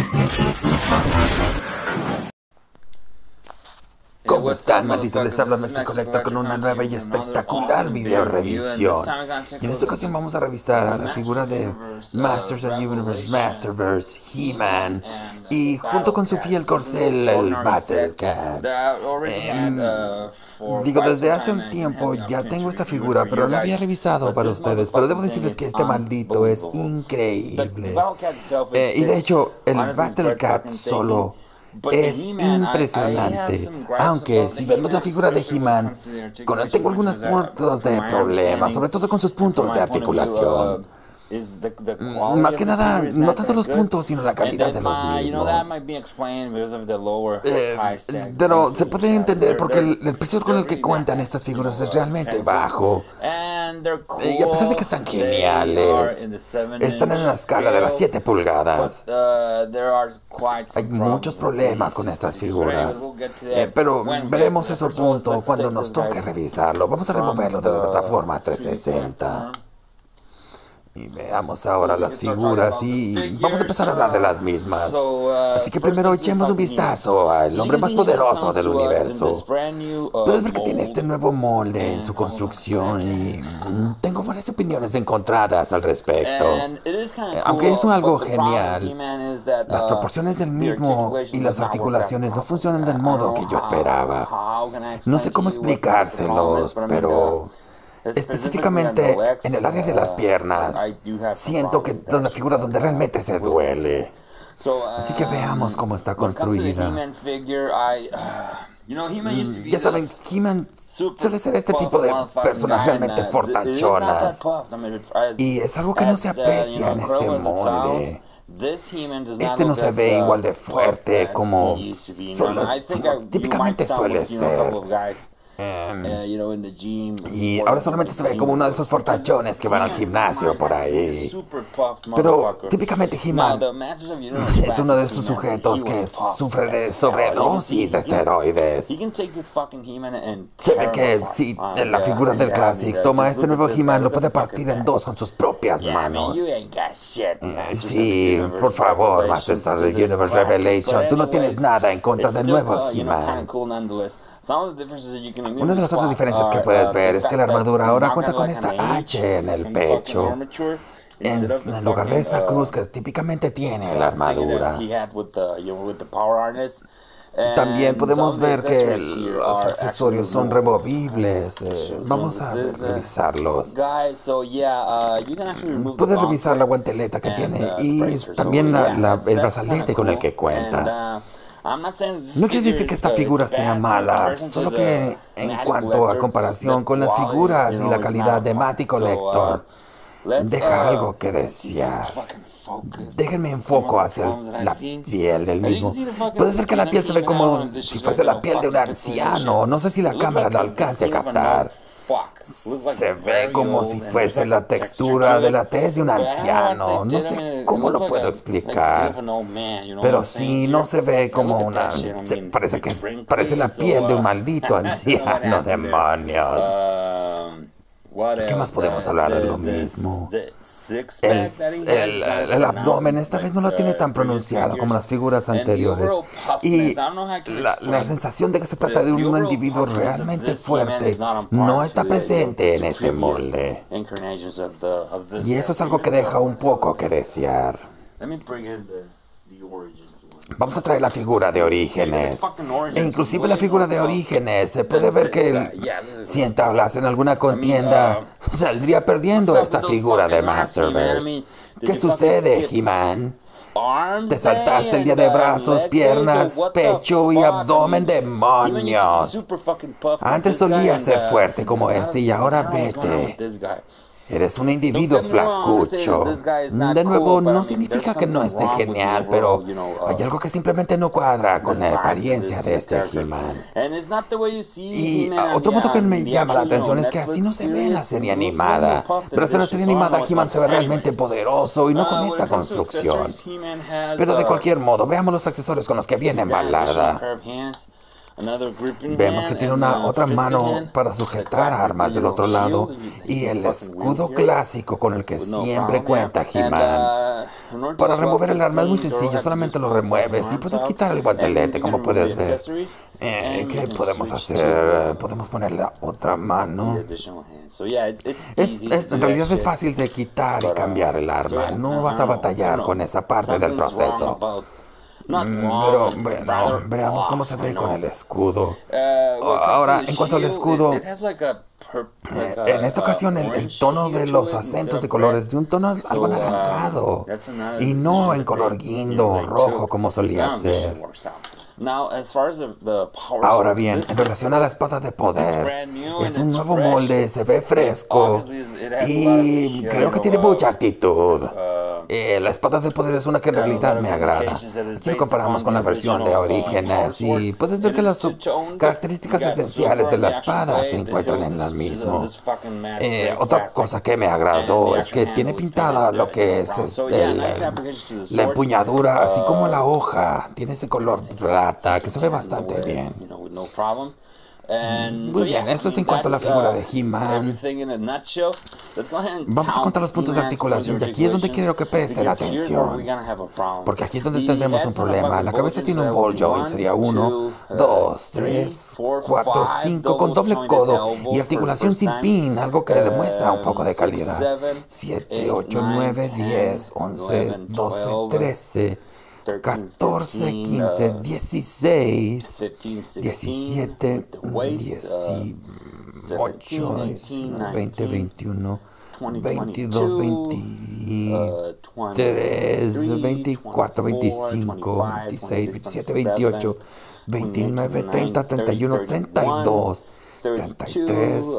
¿Cómo están, malditos? Les habla Mexicolector con una nueva y espectacular video revisión. Y en esta ocasión vamos a revisar a la figura de Masters of the Universe, Masterverse, He-Man, y junto con su fiel corcel, el Battle Cat. Digo, desde hace un tiempo ya tengo esta figura, pero la había revisado para ustedes. Pero debo decirles que este maldito es increíble. Y de hecho, el Battle Cat solo es impresionante, aunque si vemos la figura de He-Man, con él tengo algunos puntos de problemas, sobre todo con sus puntos de articulación. Más que nada, no tanto los puntos, sino la calidad de los mismos. Pero se puede entender porque el precio con el que cuentan estas figuras es realmente bajo. Y a pesar de que están geniales, están en la escala de las 7 pulgadas. Hay muchos problemas con estas figuras. Pero veremos eso punto cuando nos toque revisarlo. Vamos a removerlo de la plataforma 360. Y veamos ahora las figuras y vamos a empezar a hablar de las mismas. Así que primero echemos un vistazo al hombre más poderoso del universo. Puedes ver que tiene este nuevo molde en su construcción y tengo varias opiniones encontradas al respecto. Aunque es algo genial, las proporciones del mismo y las articulaciones no funcionan del modo que yo esperaba. No sé cómo explicárselos, pero específicamente en el área de las piernas, siento que es la figura donde realmente se duele. Así que veamos cómo está construida. Ya saben, He-Man suele ser este tipo de personas realmente fortachonas. Y es algo que no se aprecia en este molde. Este no se ve igual de fuerte como típicamente suele ser. Y ahora solamente se ve como uno de esos fortachones que van al gimnasio por ahí. Pero típicamente He-Man es uno de esos sujetos que sufre de sobredosis de esteroides. Se ve que si la figura del Classics toma este nuevo He-Man, lo puede partir en dos con sus propias manos. Sí, por favor, Masters of the Universe Revelation, tú no tienes nada en contra del nuevo He-Man. Una de las otras diferencias que puedes ver es que la armadura ahora cuenta con esta H en el pecho, en lugar de esa cruz que típicamente tiene la armadura. También podemos ver que los accesorios son removibles. Vamos a revisarlos. Puedes revisar la guanteleta que tiene y también el brazalete con el que cuenta. No quiere decir que esta figura sea mala, solo que en cuanto a comparación con las figuras y la calidad de Mexicolector, deja algo que desear. Déjenme enfoco hacia la piel del mismo. Puede ser que la piel se ve como si fuese la piel de un anciano. No sé si la cámara lo alcance a captar. Se ve como si fuese la textura de la tez de un anciano. No sé cómo lo puedo explicar. Pero sí, no se ve como una... Parece la piel de un maldito anciano, demonios. ¿Qué más podemos hablar de lo mismo? El abdomen esta vez no la tiene tan pronunciada como las figuras anteriores. Y la sensación de que se trata de un individuo realmente fuerte no está presente en este molde. Y eso es algo que deja un poco que desear. Vamos a traer la figura de Orígenes. E inclusive la figura de Orígenes, se puede ver que si entablasen alguna contienda, saldría perdiendo esta figura de Masterverse. ¿Qué sucede, He-Man? Te saltaste el día de brazos, piernas, pecho y abdomen, demonios. Antes solías ser fuerte como este y ahora vete. Eres un individuo flacucho. De nuevo, no significa que no esté genial, pero hay algo que simplemente no cuadra con la apariencia de este He-Man. Y otro modo que me llama la atención es que así no se ve en la serie animada. Pero en la serie animada He-Man se ve realmente poderoso y no con esta construcción. Pero de cualquier modo, veamos los accesorios con los que viene embalada. Vemos que tiene una otra mano para sujetar armas del otro lado y el escudo clásico con el que siempre cuenta He-Man. Para remover el arma es muy sencillo, solamente lo remueves y puedes quitar el guantelete, como puedes ver. ¿Qué podemos hacer? Podemos poner la otra mano. En realidad es fácil de quitar y cambiar el arma. No vas a batallar con esa parte del proceso. Pero bueno, veamos cómo se ve con el escudo. Ahora, en cuanto al escudo, en esta ocasión el tono de los acentos de colores de un tono algo anaranjado y no en color guindo o rojo como solía ser. Ahora bien, en relación a la espada de poder, es un nuevo molde, se ve fresco y creo que tiene mucha actitud. La espada de poder es una que en realidad me agrada. Aquí lo comparamos con la versión de Orígenes y puedes ver que las características esenciales de la espada se encuentran en la misma. Otra cosa que me agradó es que tiene pintada lo que es la empuñadura, así como la hoja. Tiene ese color plata que se ve bastante bien. Muy bien, esto es en cuanto a la figura de He-Man. Vamos a contar los puntos de articulación y aquí es donde quiero que presten atención. Porque aquí es donde tendremos un problema. La cabeza tiene un ball joint, sería 1, 2, 3, 4, 5 con doble codo y articulación sin pin, algo que demuestra un poco de calidad. 7, 8, 9, 10, 11, 12, 13... 14, 15, 16, 17, 18, 19, 20, 21, 22, 23, 24, 25, 26, 27, 28, 29, 30, 31, 32, 33,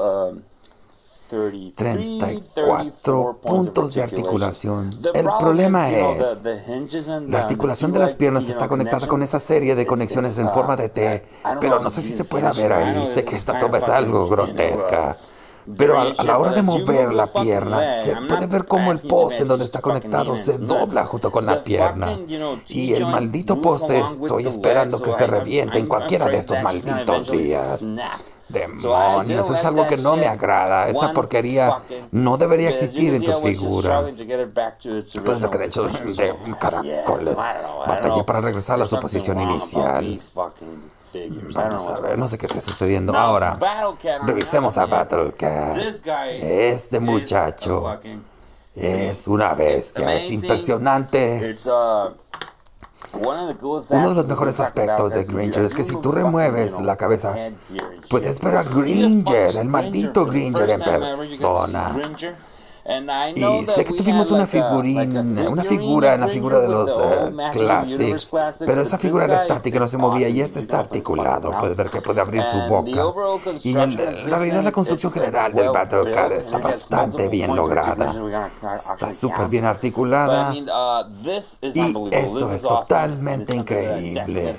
34 puntos de articulación. El problema es, la articulación de las piernas está conectada con esa serie de conexiones en forma de T, pero no sé si se puede ver ahí. Sé que esta toma es algo grotesca. Pero a la hora de mover la pierna, se puede ver cómo el poste en donde está conectado se dobla junto con la pierna. Y el maldito poste, estoy esperando que se reviente en cualquiera de estos malditos días. Demonios, eso es algo que no me agrada. Esa porquería no debería existir en tus figuras. Pues lo que de hecho de caracoles. Batallé para regresar a su posición inicial. Vamos a ver, no sé qué está sucediendo. Ahora, revisemos a Battle Cat. Este muchacho es una bestia, es impresionante. Uno de los mejores aspectos de Gringer es que si tú remueves la cabeza, puedes ver a Gringer, el maldito Gringer en persona. Y sé que tuvimos una figura en la figura de los Classics, pero esa figura era estática, no se movía, y este está articulado. Puedes ver que puede abrir su boca. Y en realidad la construcción general del Battle Cat está bastante bien lograda. Está súper bien articulada. Y esto es totalmente increíble.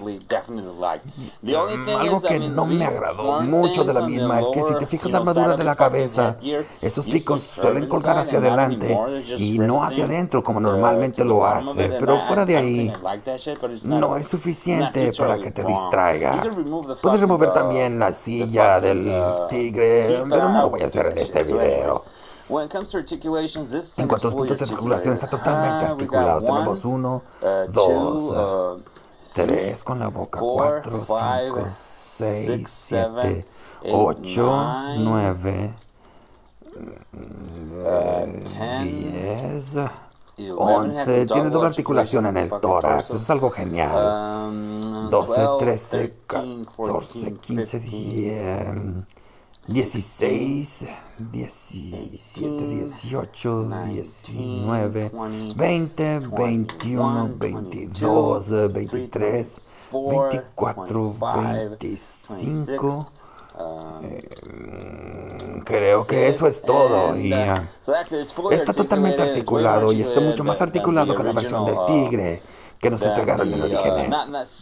Algo que no me agradó mucho de la misma es que si te fijas la armadura de la cabeza, esos picos suelen colgar hacia adelante y no hacia adentro como normalmente lo hace, pero fuera de ahí no es suficiente para que te distraiga. Puedes remover también la silla del tigre, pero no lo voy a hacer en este video. En cuanto a los puntos de articulación, está totalmente articulado. Tenemos 1, 2, 3 con la boca, 4, 5, 6, 7, 8, 9, 10, 11. Tiene doble articulación en el tórax. Eso es algo genial. 12, 13, 14, 15, 16, 17, 18, 19, 20, 21, 22, 23, 24, 25. Creo que eso es todo. Y está totalmente articulado y está mucho más articulado que la versión del tigre, que nos entregaron en Orígenes.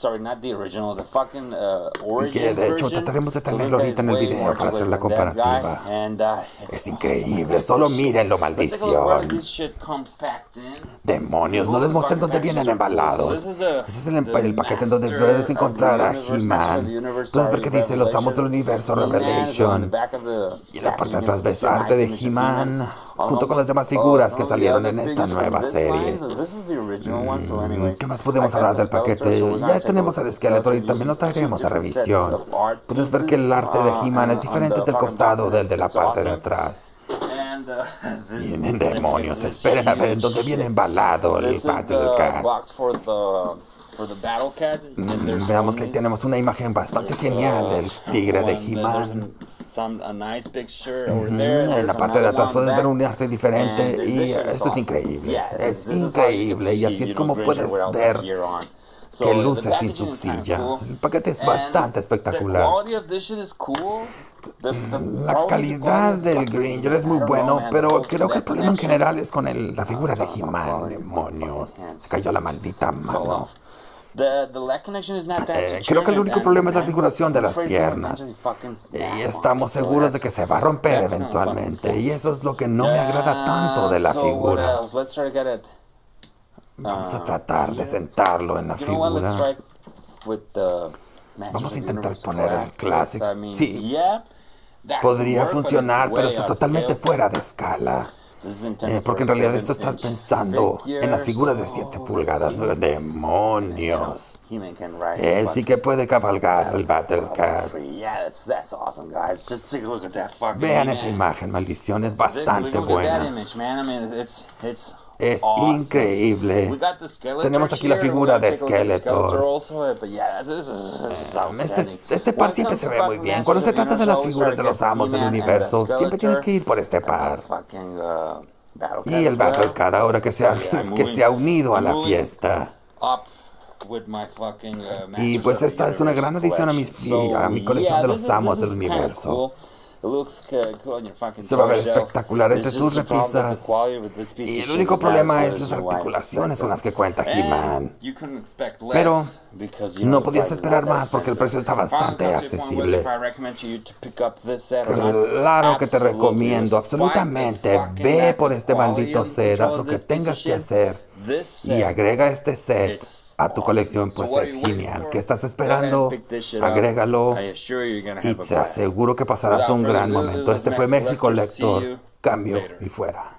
Que de hecho trataremos de tenerlo ahorita en el video para hacer la comparativa. Es increíble, solo mírenlo, maldición. Demonios, no les mostré dónde vienen embalados. Ese es el paquete en donde puedes encontrar a He-Man. Puedes ver que dice Los Amos del Universo Revelation. Y en la parte de atrás ves arte de He-Man, junto con las demás figuras que salieron en esta nueva serie. ¿Qué más podemos hablar del paquete? Ya tenemos a Skeletor y también lo traeremos a revisión. Puedes ver que el arte de He-Man es diferente del costado del de la parte de atrás. Y demonios, esperen a ver en dónde viene embalado el Battle Cat. Veamos que ahí tenemos una imagen bastante genial del tigre de He-Man. En la parte de atrás puedes ver un arte diferente y eso es increíble. Es increíble y así es como puedes ver que luce sin su silla. El paquete es bastante espectacular. La calidad del Gringer es muy bueno, pero creo que el problema en general es con la figura de He-Man. Demonios, se cayó la maldita mano. Creo que el único problema es la configuración de las piernas. Y estamos seguros de que se va a romper eventualmente. Y eso es lo que no me agrada tanto de la figura. Vamos a tratar de sentarlo en la figura. Vamos a intentar poner el Classics. Sí, podría funcionar, pero está totalmente fuera de escala. Porque en realidad esto estás pensando en las figuras de 7 pulgadas. ¡Demonios! Él sí que puede cabalgar el Battle Cat. Vean esa imagen, maldición, es bastante buena. Es increíble. Tenemos aquí la figura de Skeletor. Este par siempre se ve muy bien. Cuando se trata de las figuras de los amos del universo, siempre tienes que ir por este par. Y el Battle Cat ahora que se ha unido a la fiesta. Y pues esta es una gran adición a mi colección de los amos del universo. Se va a ver espectacular entre tus repisas. Y el único problema es las articulaciones con las que cuenta He-Man. Pero no podías esperar más porque el precio está bastante accesible. Claro que te recomiendo, absolutamente. Ve por este maldito set, haz lo que tengas que hacer. Y agrega este set a tu colección, pues es genial. ¿Qué estás esperando? Agrégalo y te aseguro que pasarás un gran momento. Este fue Mexicollector. Cambio y fuera.